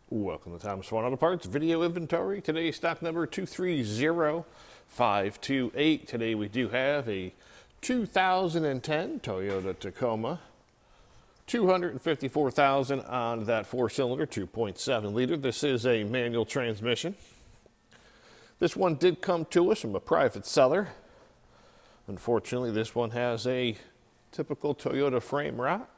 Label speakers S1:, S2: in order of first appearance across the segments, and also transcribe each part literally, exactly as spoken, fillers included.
S1: Welcome to Thomas Ford Auto Parts video inventory. Today stock number two three zero five two eight. Today we do have a two thousand ten Toyota Tacoma. two hundred fifty-four thousand on that four-cylinder, two point seven liter. This is a manual transmission. This one did come to us from a private seller. Unfortunately, this one has a typical Toyota frame rot.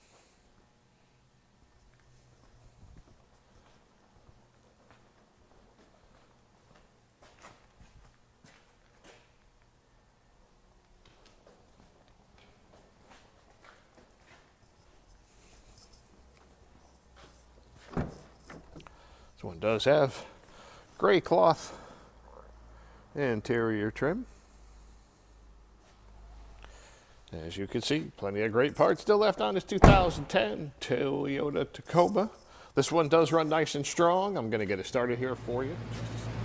S1: This one does have gray cloth interior trim. As you can see, plenty of great parts still left on this two thousand ten Toyota Tacoma. This one does run nice and strong. I'm going to get it started here for you.